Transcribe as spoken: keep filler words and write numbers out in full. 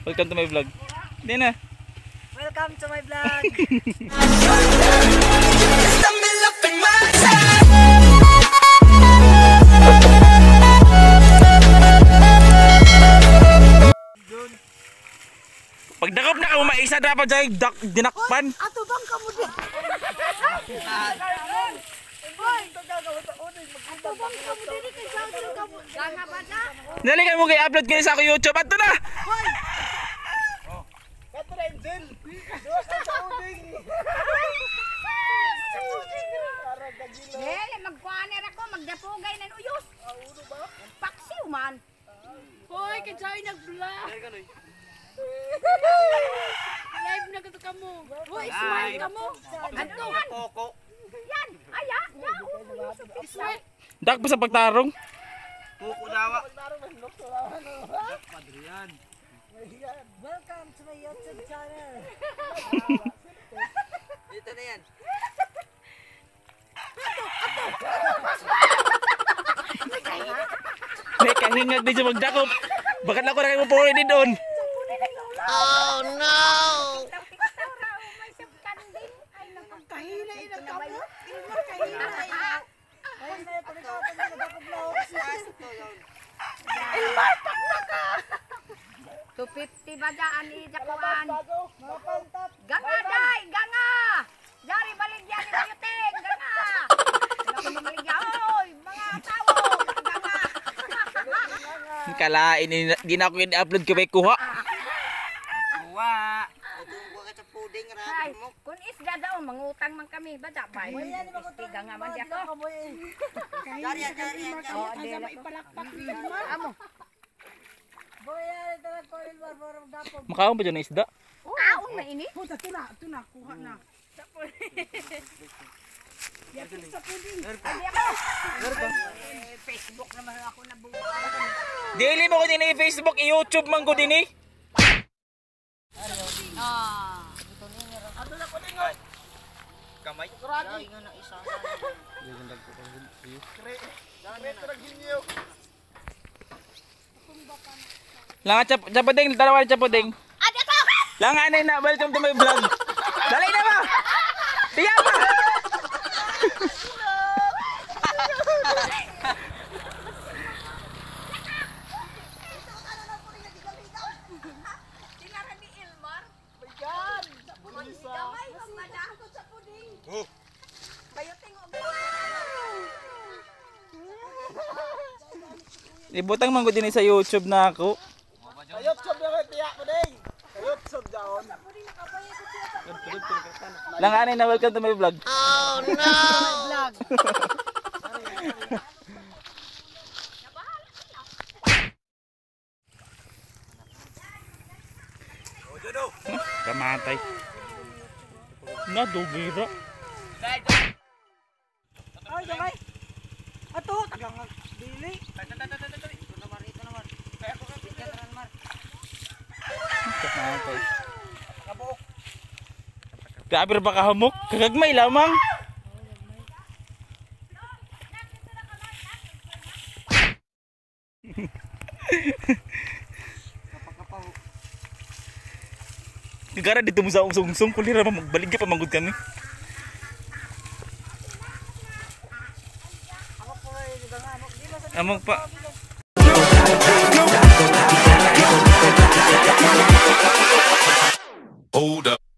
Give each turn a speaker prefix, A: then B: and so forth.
A: Welcome to my vlog. Hindi na.
B: Welcome to my vlog.
A: Pagdakop na ka mo maisa dapat dyan dak dinakpan.
B: Ato bang kamu din? Ato bang kamu din kay Saudi kamu? Ganga ba na?
A: Dali kayo mo kay upload kayo sa ako YouTube. Ato na!
B: Hoy!
C: Kato na Angel! Duwas na sa uding!
B: Dele, magkuhaner ako, magdapugay ng uyos. Paksiw man. Hoy, kaya nag-vlog. Live na kato kamo. Hoy, smile kamo. Antuhan.
C: Koko!
B: Yan, aya, ya. Smile.
A: Dak pa sa pagtarong.
C: Koko dawa!
B: Welcome to my YouTube channel.
C: Dito na yan!
A: May kahingag din siya magdakop. Bakit ako na kayo mo puri din doon?
B: Oh no! Kahina ina kamo. Kahina ina. Ay na ito ito two fifty ba dyan ijakuan? Ganga day, ganga! Jari baligyan ni Mayuting, ganga! Ganga baligyan, oy, mga tao, ganga!
A: Kalain, di na ako in-upload ko may kuha.
C: Kuha! Kuha ka sa puding
B: Ay, kung isda daw, mangutang man kami, ba dabay? Istiga nga man di ako.
C: Jari yan, jari yan!
B: Oo, dila ko. Amo.
A: Makaon pa dyan na isda.
B: Kaon na ini?
D: Puta, ito na, ito na, kuha na.
B: Hindi ako. Eh, Facebook naman ako nabuhay.
A: Daily mo ko din i-Facebook, i-YouTube man ko din eh.
B: Ah.
C: Ano na ko din nga? Kamay? Kuragi! Nga na isa. Kre! Kre ito nag-hinyo!
A: Langat chap chapading, dalawa chapading.
B: Ada ko!
A: Langan na, welcome to my vlog. Dali na ba? Tiya ba?
B: Tinara ni Ilmar. Bayan! Gamay, magmadaan ko sa puding.
C: Oh!
B: Bayuting og.
A: Ibutang man ko din sa YouTube na ako.
C: Ayot sob na kayo tiyak mo din! Ayot sob daon!
A: Langan na, welcome to my vlog.
B: Oh no! Vlog.
A: Kamatay. Nadugira.
D: Ay, damay. Ato, tagang dili.
A: Kamatay. Grabe ba kahamok? Kagagmay lamang. Kagara dito mo sa ungsong-ungsong, kulira pa magbaligya pa manggod kami. Amok pa.
E: Hold up.